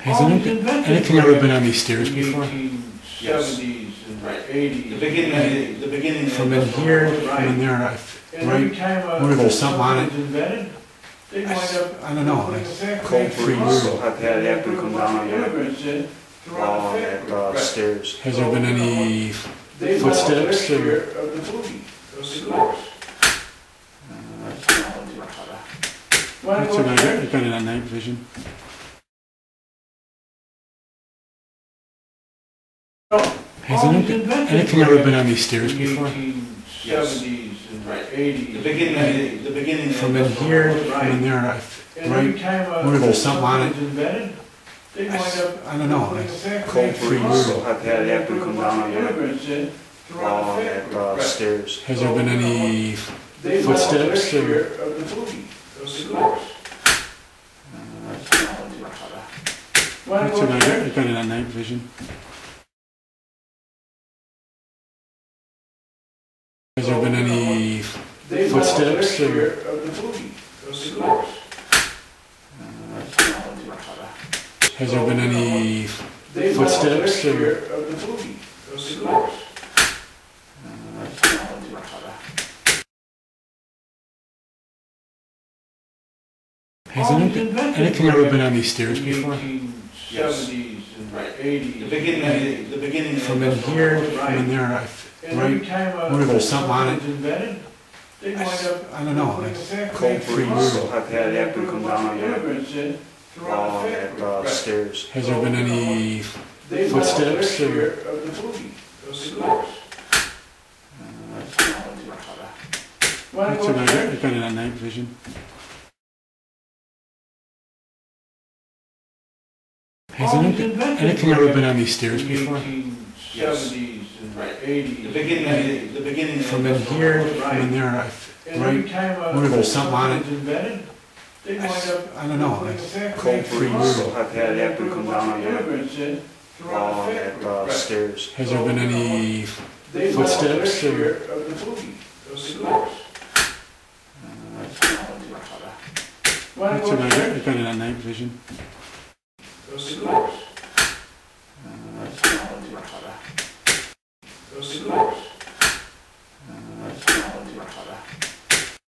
Has anything ever been on these stairs before? 70s and 80s. The beginning. From in here, from in there, right? Where there's something on it. I don't know. Cold freeze. I've had it happen come down on that wall at stairs. Has there been any footsteps? That's what I've got it on night vision. Has anything ever been on these stairs before? 70s and 80s. The beginning. From in here, from in there, right? Where there's something on it. I don't know. Cold freeze. I've had it happen come down on that wall at stairs. Has there been any footsteps? That's what I've got it on night vision. Has there been any footsteps? Has there been any footsteps? Has anything ever been on these stairs before? 70s and 80s. The beginning. From in here, from in there, right? Where there's something on it. I don't know. Cold freeze. I've had it happen come down on that wall at stairs. Has there been any footsteps? That's what I've got it on night vision. Has anything ever been on these stairs before? 70s and 80s. The beginning. From in here, from in there, right? Where there's something on it. I don't know. Cold freeze. I've had it happen come down on that wall at stairs. Has there been any footsteps? That's what I've got it on night vision.